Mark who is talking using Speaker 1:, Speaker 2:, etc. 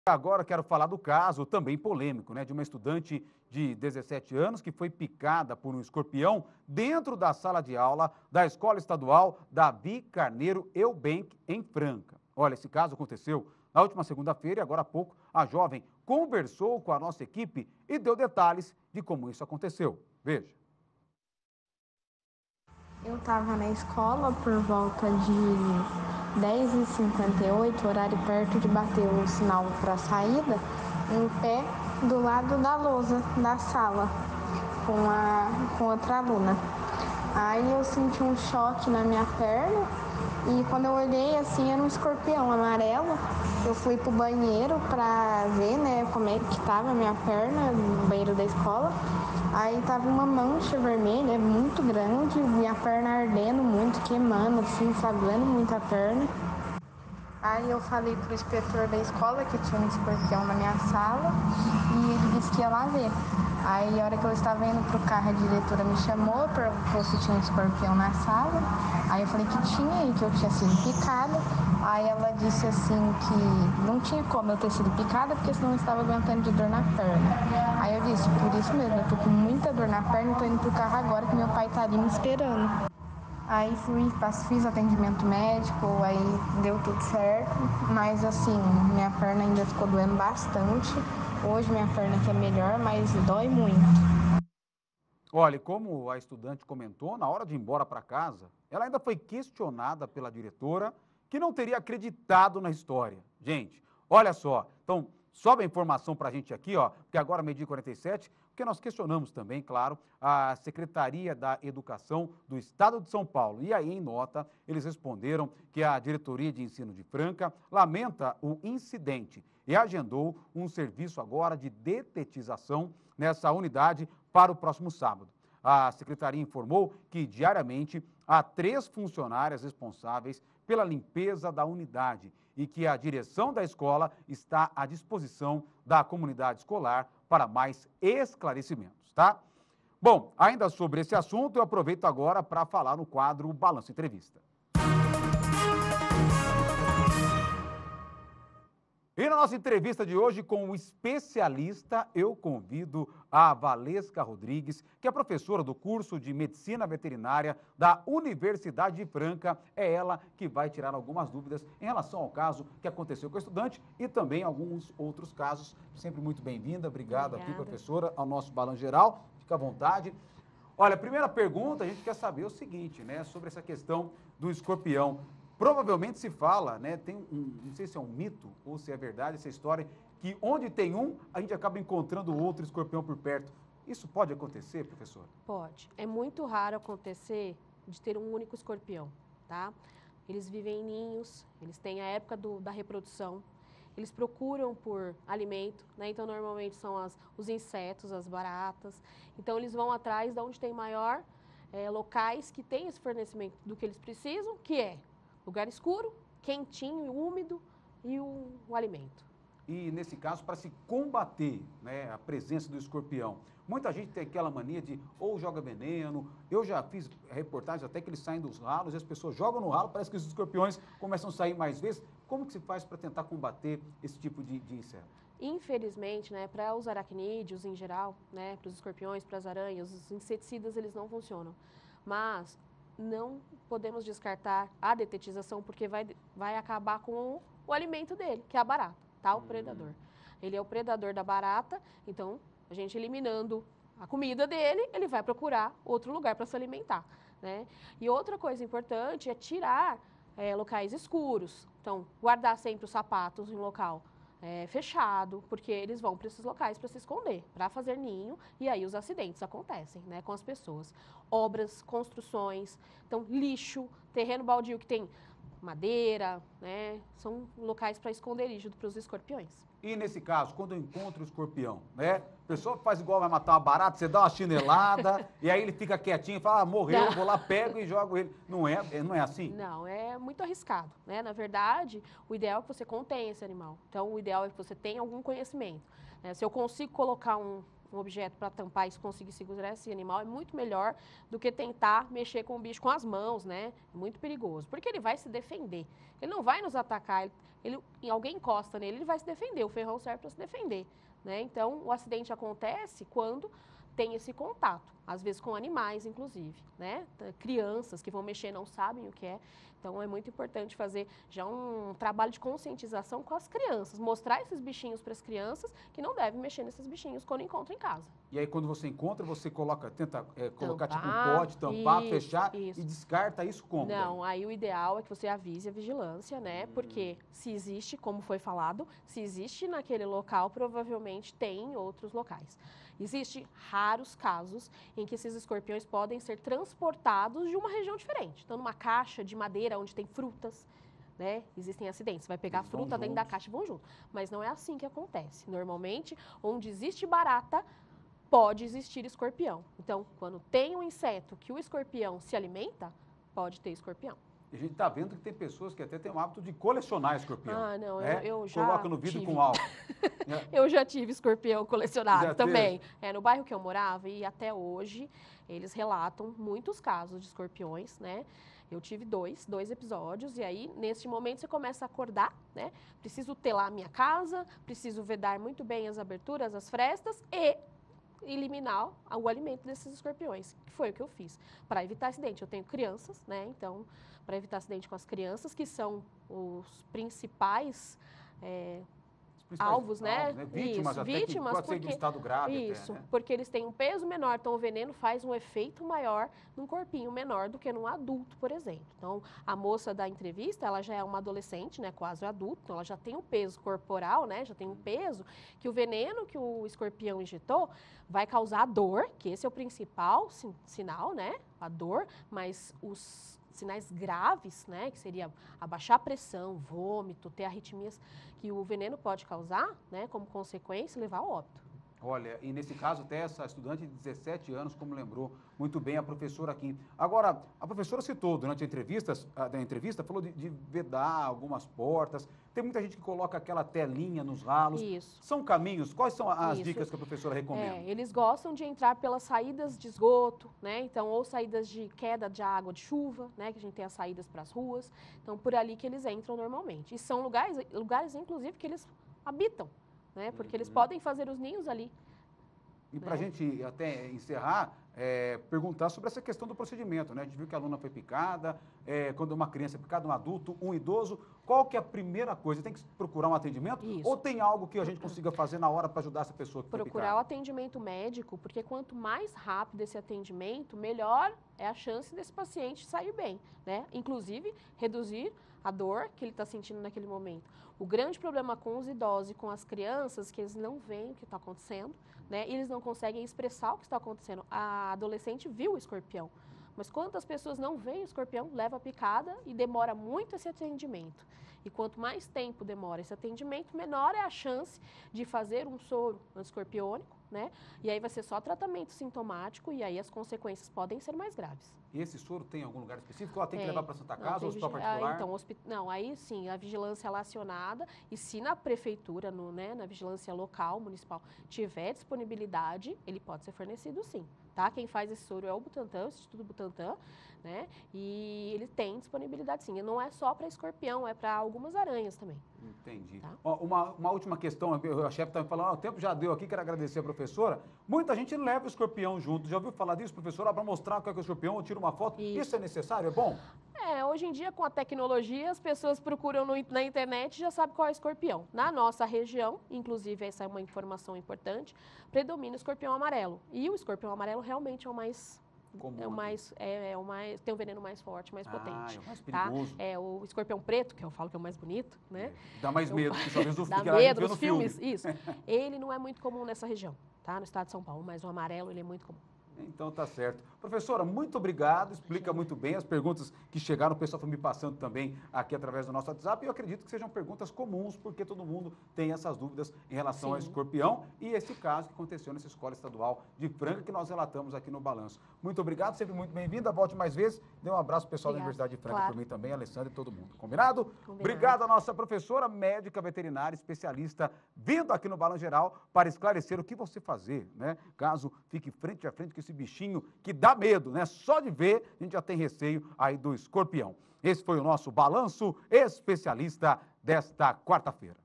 Speaker 1: Agora quero falar do caso, também polêmico, de uma estudante de 17 anos que foi picada por um escorpião dentro da sala de aula da Escola Estadual Davi Carneiro Eubank, em Franca. Olha, esse caso aconteceu na última segunda-feira e agora há pouco a jovem conversou com a nossa equipe e deu detalhes de como isso aconteceu. Veja.
Speaker 2: Eu estava na escola por volta de 10h58, horário perto de bater o sinal para a saída, em pé do lado da lousa da sala, com outra aluna. Aí eu senti um choque na minha perna e quando eu olhei assim era um escorpião amarelo. Eu fui pro banheiro para ver, como é que estava a minha perna no banheiro da escola. Aí tava uma mancha vermelha muito grande, minha perna ardendo muito, queimando, assim, doendo muito a perna. Aí eu falei pro inspetor da escola que tinha um escorpião na minha sala e ele disse que ia lá ver. Aí a hora que eu estava indo pro carro, a diretora me chamou, perguntou se tinha um escorpião na sala. Aí eu falei que tinha e que eu tinha sido picada. Aí ela disse assim que não tinha como eu ter sido picada, porque senão eu estava aguentando de dor na perna. Aí eu disse, por isso mesmo, eu tô com muita dor na perna e tô indo pro carro agora que meu pai tá ali me esperando. Aí fiz atendimento médico, aí deu tudo certo, mas assim, minha perna ainda ficou doendo bastante. Hoje minha perna aqui é melhor, mas dói muito.
Speaker 1: Olha, como a estudante comentou, na hora de ir embora para casa, ela ainda foi questionada pela diretora que não teria acreditado na história. Gente, olha só. Então, sobe a informação para a gente aqui, porque agora meio-dia 47, porque nós questionamos também, claro, a Secretaria da Educação do Estado de São Paulo. E aí, em nota, eles responderam que a Diretoria de Ensino de Franca lamenta o incidente e agendou um serviço agora de detetização nessa unidade para o próximo sábado. A secretaria informou que diariamente há 3 funcionárias responsáveis pela limpeza da unidade e que a direção da escola está à disposição da comunidade escolar para mais esclarecimentos, tá? Bom, ainda sobre esse assunto, eu aproveito agora para falar no quadro Balanço Entrevista. E na nossa entrevista de hoje com o especialista, eu convido a Valesca Rodrigues, que é professora do curso de Medicina Veterinária da Universidade de Franca. É ela que vai tirar algumas dúvidas em relação ao caso que aconteceu com o estudante e também alguns outros casos. Sempre muito bem-vinda. Obrigado aqui, professora, ao nosso Balanço Geral. Fica à vontade. Olha, a primeira pergunta, a gente quer saber o seguinte, sobre essa questão do escorpião. Provavelmente se fala, não sei se é um mito ou se é verdade essa história, que onde tem um, a gente acaba encontrando outro escorpião por perto. Isso pode acontecer, professor?
Speaker 3: Pode. É muito raro acontecer de ter um único escorpião, tá? Eles vivem em ninhos, eles têm a época da reprodução, eles procuram por alimento, Então, normalmente são os insetos, as baratas. Então, eles vão atrás de onde tem maior locais que tem esse fornecimento do que eles precisam, que é lugar escuro, quentinho, úmido e o alimento.
Speaker 1: E, nesse caso, para se combater a presença do escorpião, muita gente tem aquela mania de ou joga veneno. Eu já fiz reportagens até que eles saem dos ralos e as pessoas jogam no ralo, parece que os escorpiões começam a sair mais vezes. Como que se faz para tentar combater esse tipo de inseto?
Speaker 3: Infelizmente, para os aracnídeos em geral, para os escorpiões, para as aranhas, os inseticidas eles não funcionam. Mas não podemos descartar a detetização porque vai acabar com o alimento dele, que é a barata, tá? O predador. Ele é o predador da barata, então a gente eliminando a comida dele, ele vai procurar outro lugar para se alimentar, E outra coisa importante é tirar locais escuros. Então, guardar sempre os sapatos em local fechado, porque eles vão para esses locais para se esconder, para fazer ninho, e aí os acidentes acontecem, com as pessoas. Obras, construções, então lixo, terreno baldio que tem madeira, são locais para esconderijo para os escorpiões.
Speaker 1: E nesse caso, quando eu encontro o escorpião, a pessoa faz igual vai matar uma barata, você dá uma chinelada e aí ele fica quietinho e fala, morreu, não. Vou lá, pego e jogo ele. Não é assim?
Speaker 3: Não, é muito arriscado, Na verdade, o ideal é que você contenha esse animal. Então, o ideal é que você tenha algum conhecimento. Se eu consigo colocar um objeto para tampar e conseguir segurar esse animal é muito melhor do que tentar mexer com o bicho com as mãos, né? É muito perigoso, porque ele vai se defender. Ele não vai nos atacar, alguém encosta nele, ele vai se defender. O ferrão serve para se defender, né? Então, o acidente acontece quando tem esse contato, às vezes com animais, inclusive, né? Crianças que vão mexer não sabem o que é. Então, é muito importante fazer já um trabalho de conscientização com as crianças, mostrar esses bichinhos para as crianças que não devem mexer nesses bichinhos quando encontram em casa.
Speaker 1: E aí, quando você encontra, você tenta colocar tipo um
Speaker 3: Tampar,
Speaker 1: pote, tampar,
Speaker 3: isso,
Speaker 1: fechar
Speaker 3: isso.
Speaker 1: e descarta isso como?
Speaker 3: Não, aí o ideal é que você avise a vigilância, né? Porque se existe, como foi falado, se existe naquele local, provavelmente tem em outros locais. Existem raros casos em que esses escorpiões podem ser transportados de uma região diferente. Então, numa caixa de madeira onde tem frutas, né? Existem acidentes. Você vai pegar a fruta dentro da caixa e vão junto. Mas não é assim que acontece. Normalmente, onde existe barata, pode existir escorpião. Então, quando tem um inseto que o escorpião se alimenta, pode ter escorpião.
Speaker 1: A gente está vendo que tem pessoas que até têm o hábito de colecionar escorpião.
Speaker 3: Ah, não,
Speaker 1: né?
Speaker 3: eu já
Speaker 1: Coloca no vidro
Speaker 3: tive.
Speaker 1: com álcool.
Speaker 3: Eu já tive escorpião colecionado
Speaker 1: Já
Speaker 3: também. No bairro que eu morava e até hoje, eles relatam muitos casos de escorpiões, né? Eu tive dois episódios, e aí, nesse momento, você começa a acordar, né? Preciso telar a minha casa, preciso vedar muito bem as aberturas, as frestas e eliminar o alimento desses escorpiões, que foi o que eu fiz, para evitar acidente. Eu tenho crianças, né? Então, para evitar acidente com as crianças, que são os principais alvos, né?
Speaker 1: Vítimas,
Speaker 3: isso,
Speaker 1: até
Speaker 3: vítimas,
Speaker 1: que pode ser de estado grave.
Speaker 3: Isso,
Speaker 1: até, né?
Speaker 3: porque eles têm um peso menor, então o veneno faz um efeito maior num corpinho menor do que num adulto, por exemplo. Então, a moça da entrevista, ela já é uma adolescente, né, quase adulto, então ela já tem um peso corporal, né, já tem um peso que o veneno que o escorpião injetou vai causar dor, que esse é o principal sinal, né, a dor, mas os sinais graves, né, que seria abaixar a pressão, vômito, ter arritmias, que o veneno pode causar, né, como consequência, levar ao óbito.
Speaker 1: Olha, e nesse caso até essa estudante de 17 anos, como lembrou muito bem a professora aqui. Agora, a professora citou durante a entrevista, falou de vedar algumas portas. Tem muita gente que coloca aquela telinha nos ralos.
Speaker 3: Isso.
Speaker 1: São caminhos? Quais são as dicas que a professora recomenda?
Speaker 3: Eles gostam de entrar pelas saídas de esgoto, né? Então, ou saídas de queda de água de chuva, né? Que a gente tem as saídas para as ruas. Então, por ali que eles entram normalmente. E são lugares inclusive, que eles habitam, né? Porque eles podem fazer os ninhos ali.
Speaker 1: E para a gente até encerrar, perguntar sobre essa questão do procedimento, né? A gente viu que a aluna foi picada, quando uma criança é picada, um adulto, um idoso, qual que é a primeira coisa? Tem que procurar um atendimento?
Speaker 3: Isso.
Speaker 1: Ou tem algo que a gente consiga fazer na hora para ajudar essa pessoa que foi
Speaker 3: Procurar
Speaker 1: picada?
Speaker 3: o atendimento médico, porque quanto mais rápido esse atendimento, melhor é a chance desse paciente sair bem, né? Inclusive, reduzir a dor que ele está sentindo naquele momento. O grande problema com os idosos e com as crianças é que eles não veem o que está acontecendo, né? E eles não conseguem expressar o que está acontecendo. A adolescente viu o escorpião, mas quantas pessoas não veem o escorpião, leva a picada e demora muito esse atendimento. E quanto mais tempo demora esse atendimento, menor é a chance de fazer um soro antiescorpiônico, né? E aí vai ser só tratamento sintomático e aí as consequências podem ser mais graves.
Speaker 1: E esse soro tem algum lugar específico? Ela tem que levar para Santa Casa, hospital particular?
Speaker 3: Então, aí sim, a vigilância relacionada, e se na prefeitura, na vigilância local, municipal, tiver disponibilidade, ele pode ser fornecido sim, tá? Quem faz esse soro é o Butantan, o Instituto Butantan, né? E ele tem disponibilidade sim, e não é só para escorpião, é para algumas aranhas também.
Speaker 1: Entendi.
Speaker 3: Tá?
Speaker 1: Ó, uma última questão, a chefe está me falando, o tempo já deu aqui, quero agradecer a professora. Muita gente leva o escorpião junto, já ouviu falar disso, professora? Para mostrar o que é o escorpião, eu tiro uma foto. Isso é necessário? É bom?
Speaker 3: Hoje em dia, com a tecnologia, as pessoas procuram na internet e já sabem qual é o escorpião. Na nossa região, inclusive, essa é uma informação importante, predomina o escorpião amarelo. E o escorpião amarelo realmente é o mais comum, tem um veneno mais forte, mais potente.
Speaker 1: É o mais perigoso.
Speaker 3: Tá? O escorpião preto, que eu falo que é o mais bonito, né?
Speaker 1: Dá mais medo, porque talvez o
Speaker 3: dá medo nos filmes, isso. Ele não é muito comum nessa região, tá? No estado de São Paulo, mas o amarelo ele é muito comum.
Speaker 1: Então tá certo. Professora, muito obrigado, explica muito bem as perguntas que chegaram, o pessoal foi me passando também aqui através do nosso WhatsApp, e eu acredito que sejam perguntas comuns, porque todo mundo tem essas dúvidas em relação ao escorpião e esse caso que aconteceu nessa escola estadual de Franca, que nós relatamos aqui no Balanço. Muito obrigado, sempre muito bem-vinda, volte mais vezes, dê um abraço pro pessoal da Universidade de Franca por mim também, Alessandra e todo mundo. Combinado? Obrigado à nossa professora, médica veterinária, especialista, vindo aqui no Balanço Geral para esclarecer o que você fazer, né? Caso fique frente a frente com esse bichinho que dá medo, né? Só de ver, a gente já tem receio aí do escorpião. Esse foi o nosso Balanço Especialista desta quarta-feira.